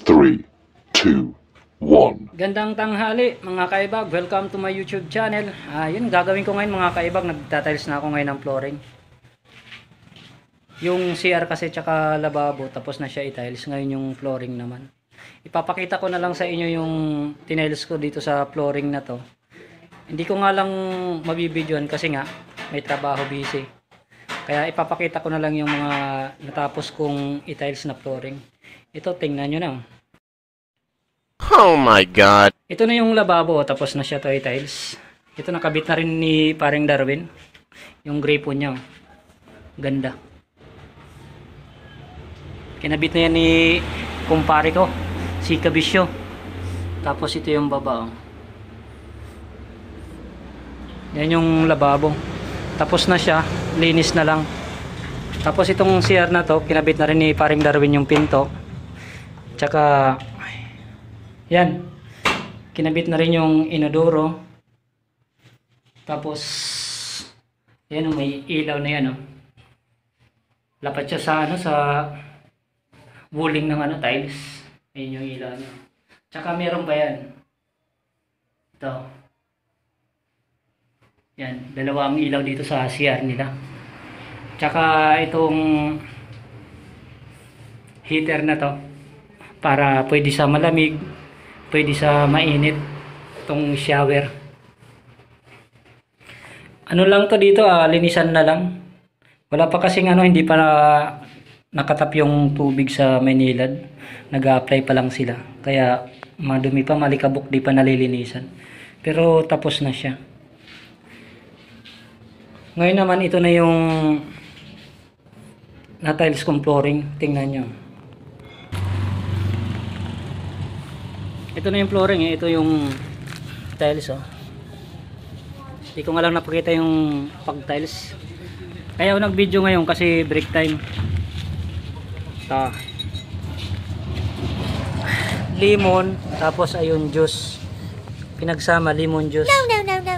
3, 2, 1. Gandang tanghali mga kaibag, welcome to my YouTube channel. Yun gagawin ko ngayon mga kaibag, nagtatiles na ako ngayon ng flooring. Yung CR kasi tsaka lababo tapos na siya i-tiles, ngayon yung flooring naman. Ipapakita ko na lang sa inyo yung tiles ko dito sa flooring na to. Hindi ko nga lang mabibidyoan kasi nga may trabaho, busy. Kaya ipapakita ko na lang yung mga natapos kong i-tiles na flooring. Ito tingnan nyo na. Oh my God. Ito na yung lababo, tapos na siya to i-tiles. Ito nakabit na rin ni paring Darwin. Yung gray po niya. Ganda. Kinabit na yan ni kumpare ko, si Kabisyo. Tapos ito yung baba. Yan yung lababo. Tapos na siya, linis na lang. Tapos itong CR na to, kinabit na rin ni paring Darwin yung pinto. Tsaka yan, kinabit na rin yung inodoro. Tapos yan, may ilaw na yan, oh. Lapat siya sa sa walling ng tiles. Ayun yung ilaw niya. Tsaka meron pa yan. Ito. Yan, dalawang ilaw dito sa CR nila. Tsaka itong heater na to, para pwede sa malamig, pwede sa mainit, itong shower. Ano lang to dito, linisan na lang. Wala pa kasing hindi pa nakatap yung tubig sa Maynilad. Nag-a-apply pa lang sila. Kaya madumi pa, malikabok, di pa nalilinisan. Pero tapos na siya. Ngayon naman, ito na yung na-tiles kong flooring. Tingnan nyo. Ito na yung flooring, ito yung tiles, oh. Hindi ko nga lang napakita yung pag-tiles. Kaya ako nag-video ngayon kasi break time. Ito. Lemon, tapos ayun juice. Pinagsama lemon juice. No.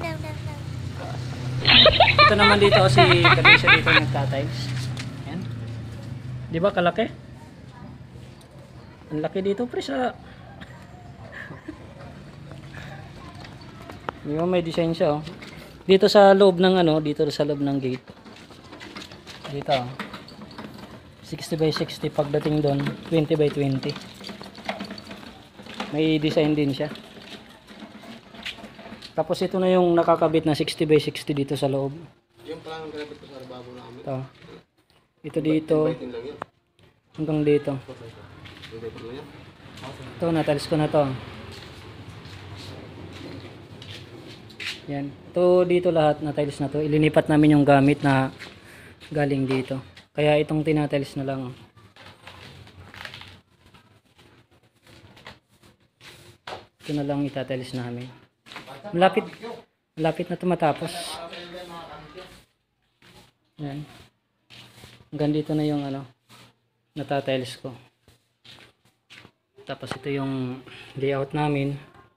Ito naman dito si Kabisyo dito nagta-tiles. Yan. 'Di ba kalaki? Ang laki dito, pre, sa may design siya, oh. Dito sa loob ng dito sa loob ng gate. Dito, 60 by 60, pagdating doon 20 by 20. May design din siya. Tapos ito na yung nakakabit na 60 by 60 dito sa loob. Yung parang grabe ko sa lababo namin. Ito dito hanggang dito. Ito, natiles ko na to. Yan. Ito dito lahat na tiles na to. Ilinipat namin yung gamit na galing dito. Kaya itong tinatiles na lang. Ito na lang itatiles namin. Malapit na ito matapos. Yan. Hanggang dito na yung natatiles ko. Tapos ito yung layout namin.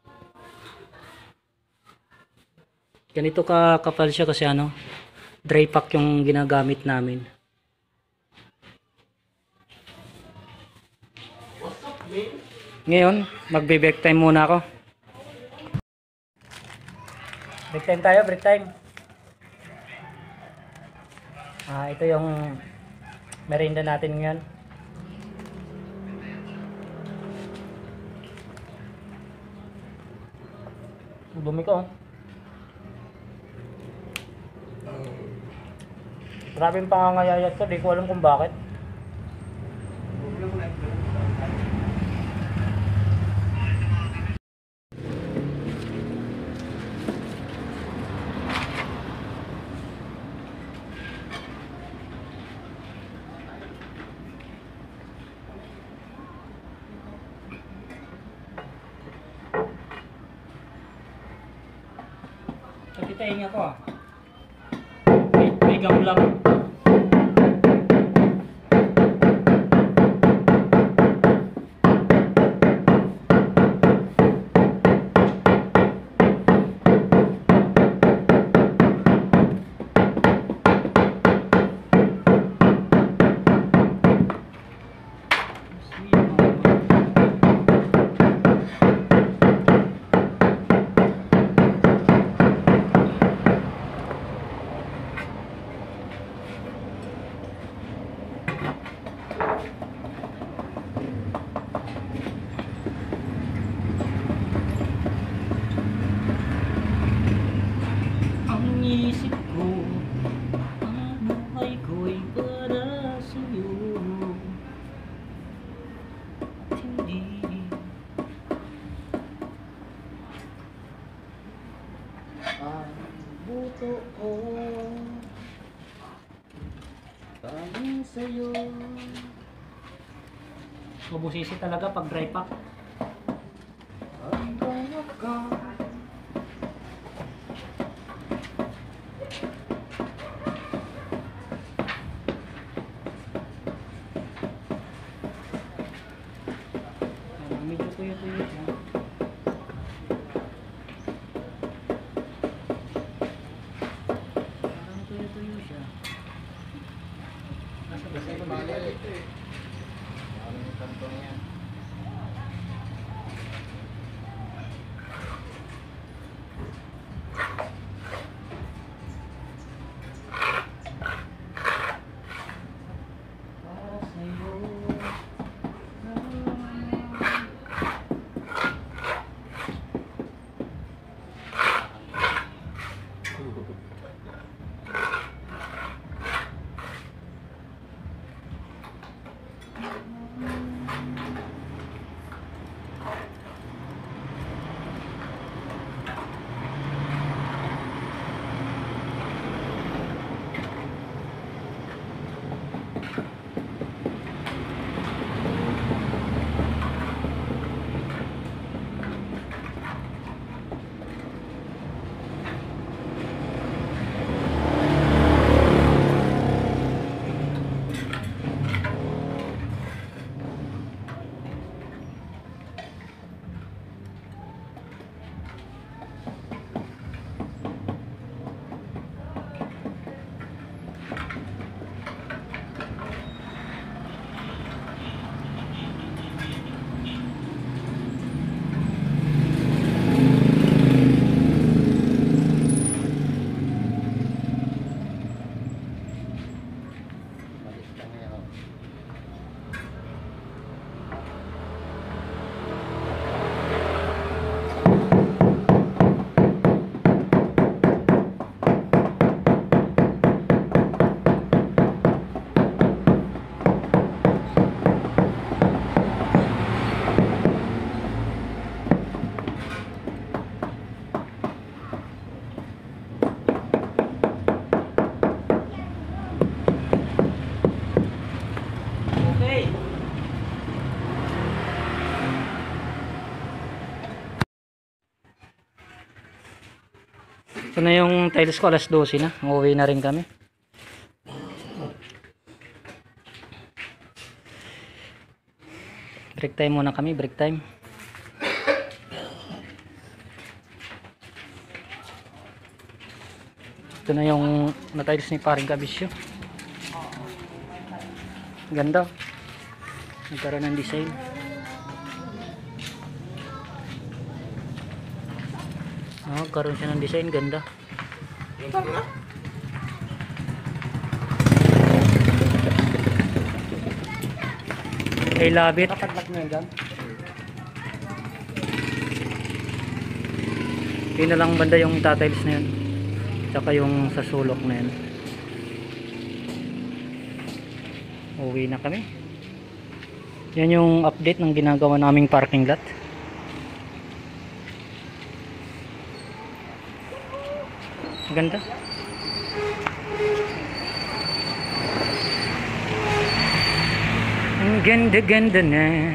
Ganito kapal siya kasi dry pack yung ginagamit namin. Ngayon, magbe-break time muna ako. Break time tayo, break time. Ito yung merienda natin ngayon. Dumi ko. Grabe yung pangangayayat ko, di ko alam kung bakit. Nakitayin ako may gamlang. sa'yo. Mabusisi talaga pag dry pack. Medyo tuyo-tuyo siya. Parang tuyo-tuyo siya. Kasi lumali ito eh. Ano yung kantong yan? Ito na yung tiles ko, alas 12 na. Uuwi na rin kami. Break time muna kami, break time. Ito na yung na-tiles ni paring Kabisyo. Ganda. Nagkaroon ng design. Karoon siya ng design, ganda. I love it. Kapaglag mo yan dyan? Yun na lang banda yung tatiles na yun. Tsaka yung sa sulok na yun. Uwi na kami. Yan yung update ng ginagawa naming parking lot. Ganda. Ang ganda-ganda na.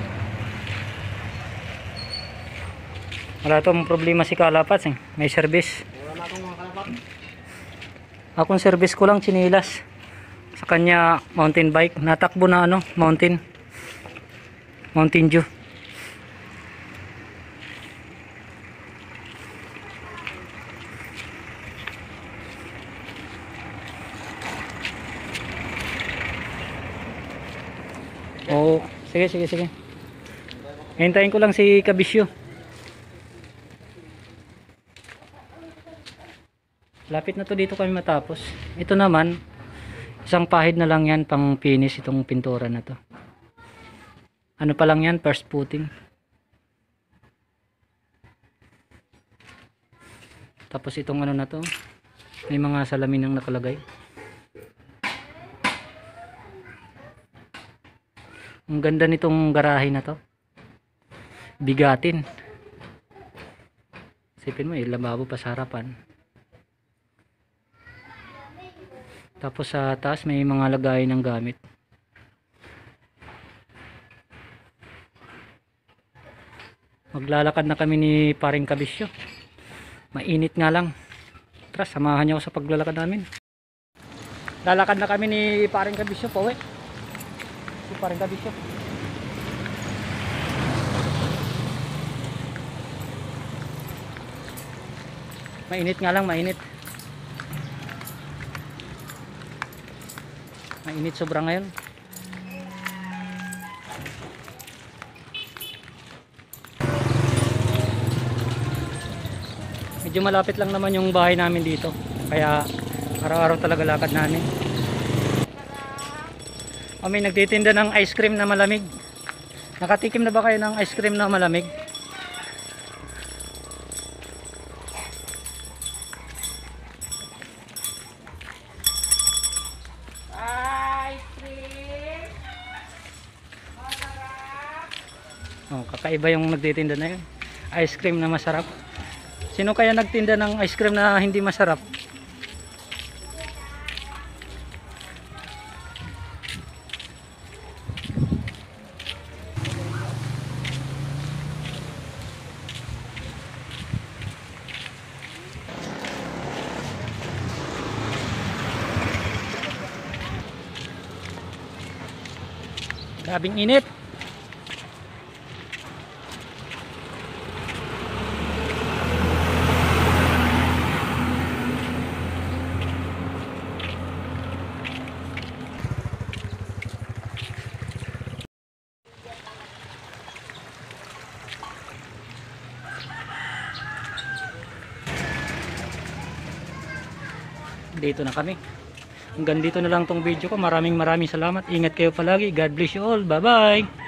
Wala tong problema si Kalapats eh. May service. Wala na akong mga kalapak. Akong service ko lang chinilas. Sa kanya mountain bike. Natakbo na ano, Mountain Dew. Oo, sige. Hintayin ko lang si Kabisyo. Lapit na to, dito kami matapos. Ito naman, isang pahid na lang yan pang finish itong pintura na to. Ano pa lang yan, first footing. Tapos itong ano na to, may mga salamin ang nakalagay. Ang ganda nitong garahe na to. Bigatin. Isipin mo, lababo pa sa harapan. Tapos sa taas may mga lagayan ng gamit. Maglalakad na kami ni paring Kabisyo. Mainit nga lang. Tara, samahan niyo ako sa paglalakad namin. Lalakad na kami ni paring Kabisyo po, si paring Kabisyo. Mainit nga lang, mainit. Mainit sobra ngayon. Medyo malapit lang naman yung bahay namin dito. Kaya araw-araw talaga lakad namin. May nagtitinda ng ice cream na malamig. Nakatikim na ba kayo ng ice cream na malamig? Kakaiba yung nagtitinda na yun. Ice cream na masarap. Sino kaya nagtinda ng ice cream na hindi masarap? Grabing init. Dito na kami. Hanggang dito na lang tong video ko. Maraming salamat. Ingat kayo palagi. God bless you all. Bye bye.